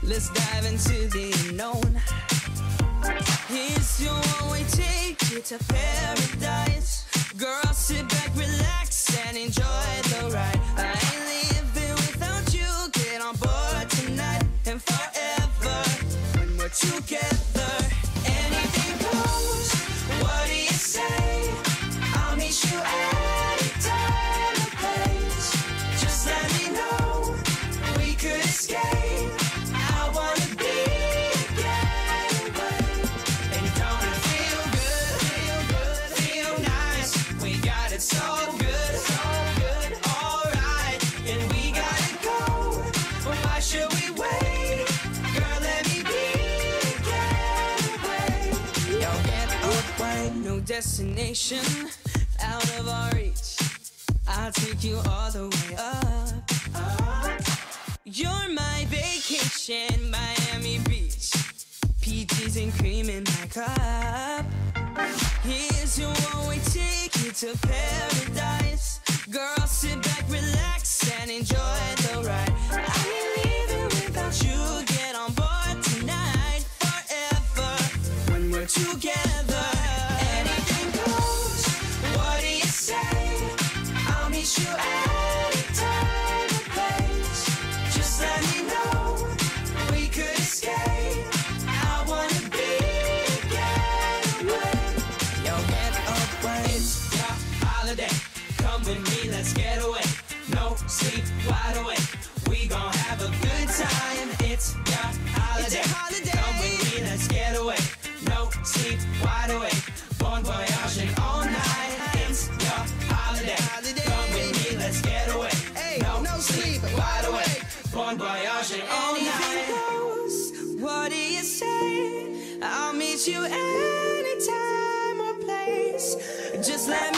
Let's dive into the unknown. Here's your one-way ticket to paradise. Girl, sit back, relax, and enjoy the ride. I ain't living without you. Get on board tonight and forever when we're together. Anything goes. What do you say? I'll meet you any time or place. Just let me know we could escape. I wanna be a getaway. And don't it feel good? Feel good, feel nice. We got it so good, alright. And we gotta go. Why should we wait? Girl, let me be a getaway. Yo, get away. No destination out of our reach. I'll take you all the way up. You're my vacation, Miami Beach. Peaches and cream in my cup. Here's your one-way ticket to paradise. Girl, sit back, relax, and enjoy the ride. I ain't leaving without you. Get on board tonight, forever when we're together. Anything goes. What do you say? I'll meet you any time or place. Just let me know we could escape. I wanna be a getaway. Yo, get away. It's your holiday. Come with me, let's get away. No sleep, wide awake. We gon' have a good time. It's your holiday. Come with me, let's get away. No sleep, wide awake. Bon voyage and all night. It's your holiday. Come with me, let's get away. No sleep, wide awake. Bon voyage and all night. What do you say? I'll meet you anytime or place. Just let me